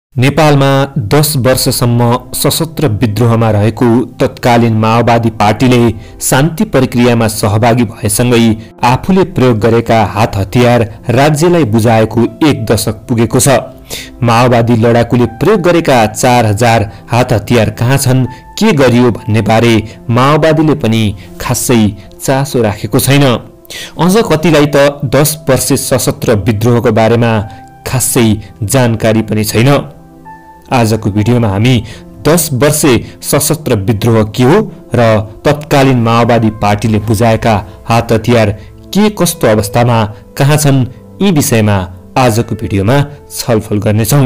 नेपालमा 10 वर्षसम्म सशस्त्र विद्रोहमा रहेको तत्कालीन माओवादी पार्टीले शान्ति प्रक्रियामा सहभागी भएसँगै आफूले प्रयोग गरेका हात हतियार राज्यलाई बुझाएको 1 दशक पुगेको छ। माओवादी लडाकुले प्रयोग गरेका 4000 हात हतियार कहाँ छन्, के गरियो भन्ने बारे माओवादीले पनि खासै चासो राखेको छैन। अझ कतिलाई त 10 वर्षे सशस्त्र विद्रोहको बारेमा खासै जानकारी पनि छैन। आजको भिडियोमा हामी 10 वर्षे सशस्त्र विद्रोह के हो र तत्कालीन माओवादी पार्टीले बुझाएका हात हतियार के कस्तो अवस्थामा कहाँ छन्, यी विषयमा आजको भिडियोमा छलफल गर्नेछौं।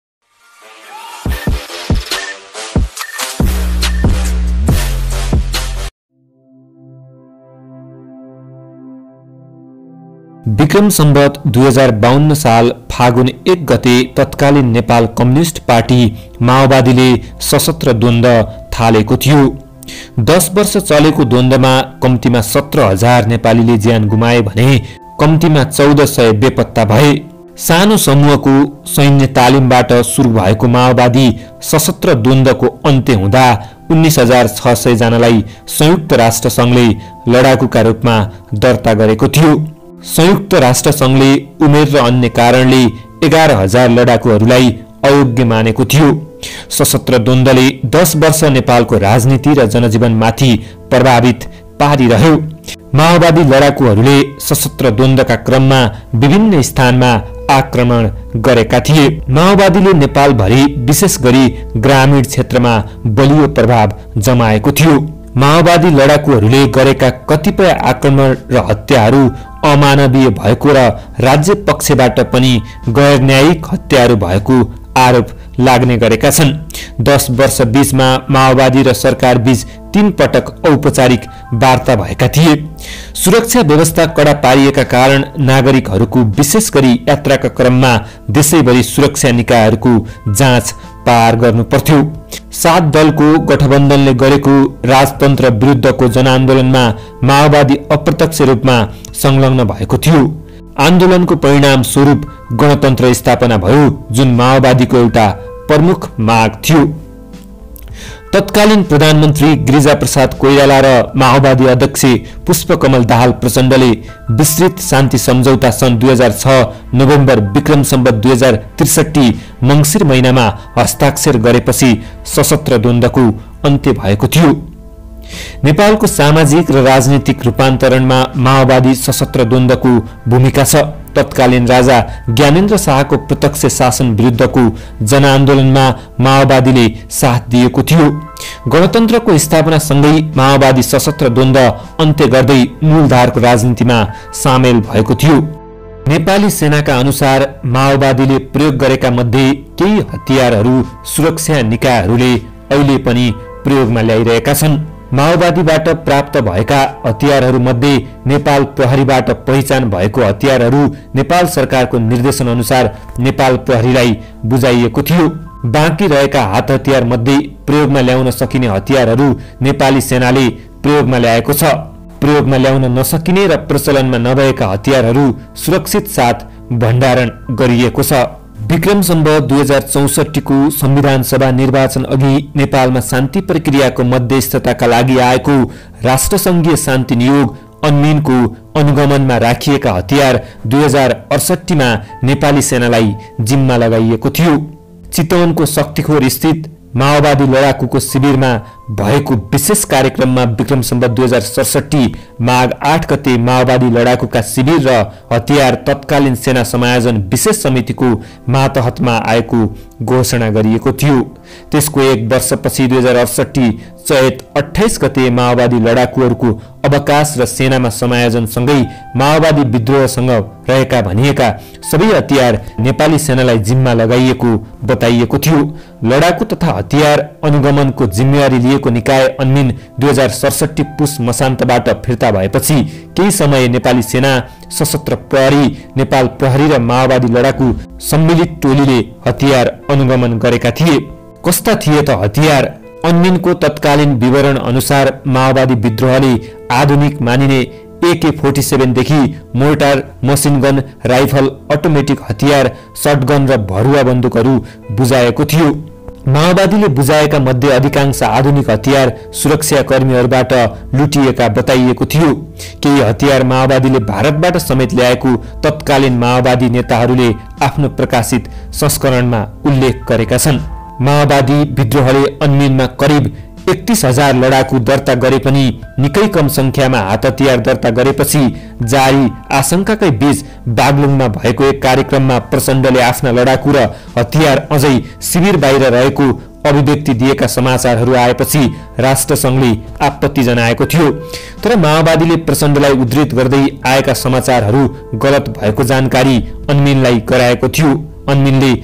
विक्रम सम्वत 2052 साल फागुन 1 गते तत्कालीन नेपाल कम्युनिस्ट पार्टी माओवादीले सशस्त्र द्वन्द्व थालेको थियो। 10 वर्ष चलेको द्वन्द्वमा कम्तीमा 17,000 नेपालीले ज्यान गुमाए भने कम्तीमा 1400 बेपत्ता भए। सानो समूहको सैन्य तालिमबाट सुरु भएको माओवादी सशस्त्र द्वन्द्वको अन्त्य हुँदा 19,600 जनालाई संयुक्त राष्ट्र संघले लडाकुका रूपमा दर्ता गरेको थियो। संयुक्त राष्ट्र संघले उमेर र अन्य कारणले 11,000 लडाकुहरूलाई अयोग्य मानेको थियो। सशस्त्र द्वन्द्वले 10 वर्ष नेपालको राजनीति र जनजीवनमाथि प्रभावित पारिरह्यो। माओवादी लडाकुहरूले सशस्त्र द्वन्द्वका क्रममा विभिन्न स्थानमा आक्रमण गरेका थिए। माओवादीले नेपालभरि विशेष गरी ग्रामीण क्षेत्रमा बलियो प्रभाव जमाएको थियो। माओवादी लडाकुहरूले गरेका कतिपय आक्रमण र हत्याहरू अमानवीय भएको र राज्य पक्षबाट पनि गैर न्यायिक हत्याहरू भएको आरोप लाग्ने गरेका छन्। 10 वर्ष बीचमा माओवादी र सरकार बीच 3 पटक औपचारिक वार्ता भएका थिए। सुरक्षा व्यवस्था कडा पारिएका कारण नागरिकहरूको विशेष गरी यात्राका क्रममा देशैभरि सुरक्षा निकायहरूको जाँच पार गर्नु पर्थ्यो। 7 दलको गठबन्धनले गरेको राजतन्त्र विरुद्धको जनआन्दोलनमा माओवादी अप्रत्यक्ष रूपमा संलग्न भएको थियो। आन्दोलनको परिणाम स्वरूप गणतन्त्र स्थापना भयो, जुन माओवादीको एउटा प्रमुख माग थियो। तत्कालीन प्रधानमन्त्री गिरिजाप्रसाद कोइराला र माओवादी अध्यक्ष पुष्पकमल दाहाल प्रचण्डले विस्तृत शान्ति सम्झौता सन् 2006 नोभेम्बर विक्रम सम्वत 2063 मङ्सिर महिनामा हस्ताक्षर गरेपछि सशस्त्र द्वन्द्वको अन्त्य भएको थियो। नेपालको सामाजिक र राजनीतिक रूपान्तरणमा माओवादी सशस्त्र द्वन्द्वको भूमिका छ। तत्कालीन राजा ज्ञानेन्द्र शाहको प्रत्यक्ष शासन विरुद्धको जनआन्दोलनमा माओवादीले साथ दिएको थियो। गणतन्त्रको स्थापनासँगै माओवादी सशस्त्र द्वन्द्व अन्त्य गर्दै मूलधारको राजनीतिमा सामेल भएको थियो। नेपाली सेनाका अनुसार माओवादीले प्रयोग गरेका मध्ये केही हतियारहरू सुरक्षा निकायहरूले अहिले पनि प्रयोगमा ल्याइरहेका छन्। माओवादीबाट प्राप्त भएका हतियारहरूमध्ये नेपाल प्रहरीबाट पहिचान भएको हतियारहरू नेपाल सरकारको निर्देशन अनुसार नेपाल प्रहरीलाई बुझाइएको थियो। बाँकी रहेका हात हतियार मध्ये प्रयोगमा ल्याउन सकिने हतियारहरू नेपाली सेनाले प्रयोगमा ल्याएको छ। प्रयोगमा ल्याउन नसकिने र प्रचलनमा नभएका हतियारहरू सुरक्षित साथ भण्डारण गरिएको छ। विक्रम सम्वत 2064 को संविधान सभा निर्वाचन अघि नेपालमा शान्ति प्रक्रियाको मध्यस्थताका लागि आएको राष्ट्रसङ्घीय शान्ति नियोग अन्मिनको अनुगमनमा राखिएका हतियार 2068 मा नेपाली सेनालाई जिम्मा लगाइएको थियो। चितवनको शक्तिखोर स्थित माओवादी लडाकुको शिविरमा भएको विशेष कार्यक्रममा विक्रम सम्वत 2067 माघ 8 गते माओवादी लडाकुका शिविर र हतियार तत्कालीन सेना समायोजन विशेष समितिको मातहतमा आएको घोषणा गरिएको थियो। त्यसको 1 वर्षपछि 2068 चैत 28 गते माओवादी लडाकुहरूको अवकाश र सेनामा समायोजनसँगै माओवादी विद्रोहसँग रहेका भनिएका सबै हतियार नेपाली सेनालाई जिम्मा लगाइएको बताइएको थियो। लडाकु तथा हतियार अनुगमनको जिम्मेवारी लिएको निकाय अन्मिन 2067 पुस मसान्तबाट फिर्ता भएपछि केही समय नेपाली सेना, सशस्त्र प्रहरी, नेपाल प्रहरी र माओवादी लडाकु सम्मिलित टोलीले हतियार अनुगमन गरेका थिए। कस्ता थिए त हतियार? अन्मिनको तत्कालीन विवरण अनुसार माओवादी विद्रोहले आधुनिक मानिने AK-47 देखि mortar, machine gun, rifle, automatic हतियार, शटगन र भरुवा बन्दुकहरू बुझाएको थियो। माओवादीले बुझाएका मध्ये अधिकांश आधुनिक हतियार सुरक्षाकर्मीहरूबाट लुटिएका बताइएको थियो। केही हतियार माओवादीले भारतबाट समेत ल्याएको तत्कालीन माओवादी नेताहरूले आफ्नो प्रकाशित संस्करणमा उल्लेख गरेका छन्। माओवादी विद्रोहले अन्मिनमा करिब 31,000 लडाकु दर्ता गरे पनि निकै कम संख्यामा हात हतियार दर्ता गरेपछि जारी आशंकाकै बीच बागलुङमा भएको एक कार्यक्रममा प्रचण्डले आफ्ना लडाकु र हतियार अझै शिविर बाहिर रहेको अभिव्यक्ति दिएका समाचारहरू आएपछि राष्ट्रसंघले आपत्ति जनाएको थियो। तर माओवादीले प्रचण्डलाई उद्धृत गर्दै आएका समाचारहरू गलत भएको जानकारी अन्मिनलाई गराएको थियो। अन्मिनले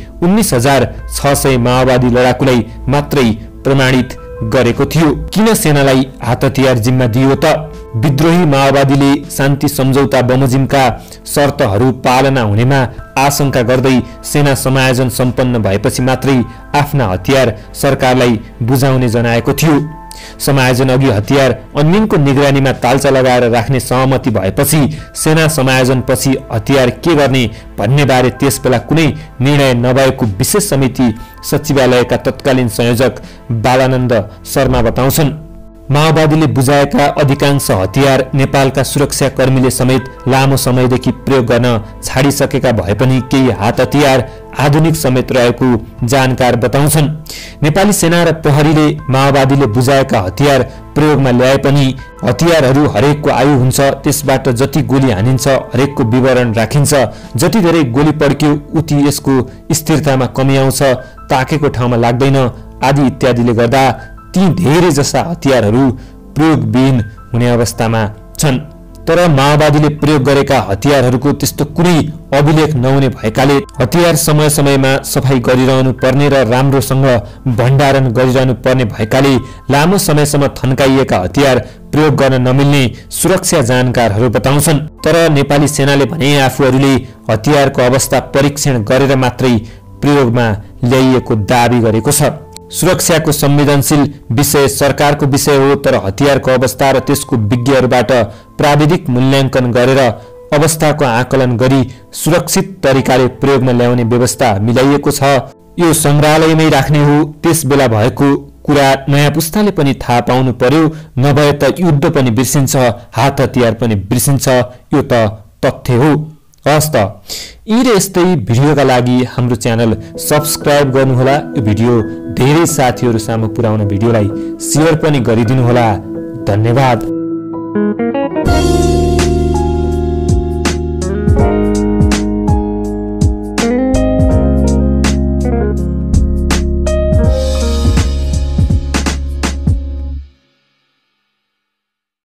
19,600 माओवादी लडाकुलाई मात्रै प्रमाणित गरेको थियो। किन सेनालाई हात हतियार जिम्मा दियो त? विद्रोही माओवादीले शान्ति सम्झौता बमोजिमका शर्तहरू पालना हुनेमा आशंका गर्दै सेना समायोजन सम्पन्न भएपछि मात्रै आफ्ना हतियार सरकारलाई बुझाउने जनाएको थियो। समायोजन अघि हतियार अन्मिनको निगरानीमा तालचा लगाएर राख्ने सहमति भएपछि सेना समायोजन पछि हतियार के गर्ने भन्ने बारे त्यसबेला कुनै निर्णय नभएको विशेष समिति सचिवालयका तत्कालीन संयोजक बालानन्द शर्मा बताउँछन्। माओवादीले बुझाएका अधिकांश हतियार नेपालका सुरक्षाकर्मीले समेत लामो समयदेखि प्रयोग गर्न छाडिसकेका भए पनि केही हात हतियार आधुनिक समेत रहेको जानकार बताउँछन्। नेपाली सेना र प्रहरीले माओवादीले बुझाएका हतियार प्रयोगमा ल्याए पनि हतियारहरू हरेकको आयु हुन्छ, त्यसबाट जति गोली हानिन्छ हरेकको विवरण राखिन्छ, जति धेरै गोली पड्क्यो उति यसको स्थिरतामा कमी आउँछ, ताकेको ठाउँमा लाग्दैन आदि इत्यादिले गर्दा ती धेरै जसा हतियारहरू प्रयोगविहीन हुने अवस्थामा छन्। तर माओवादीले प्रयोग गरेका हतियारहरूको त्यस्तो कुनै अभिलेख नहुने भएकाले हतियार समय समयमा सफाई गरिरहनु पर्ने र राम्रोसँग भण्डारण गरिरहनु पर्ने भएकाले लामो समयसम्म थन्काइएका हतियार प्रयोग गर्न नमिल्ने सुरक्षा जानकारहरू बताउँछन्। तर नेपाली सेनाले भने आफूहरूले हतियारको अवस्था परीक्षण गरेर मात्रै प्रयोगमा ल्याइएको दाबी गरेको छ। सुरक्षाको संवेदनशील विषय सरकारको विषय हो, तर हतियारको अवस्था र त्यसको विज्ञहरूबाट प्राविधिक मूल्याङ्कन गरेर अवस्थाको आकलन गरी सुरक्षित तरिकाले प्रयोगमा ल्याउने व्यवस्था मिलाइएको छ। यो संग्रहालयमै राख्ने हो। त्यस बेला भएको कुरा नयाँ पुस्ताले पनि थाहा पाउनु पर्यो, नभए त युद्ध पनि बिर्सिन्छ, हात हतियार पनि बिर्सिन्छ। यो त तथ्य हो। हस् त, यी र यस्तै भिडियोका लागि हाम्रो च्यानल सब्स्क्राइब गर्नुहोला। यो भिडियो धेरै साथीहरू सामु पुर्याउन भिडियोलाई शेयर पनि गरिदिनुहोला। धन्यवाद।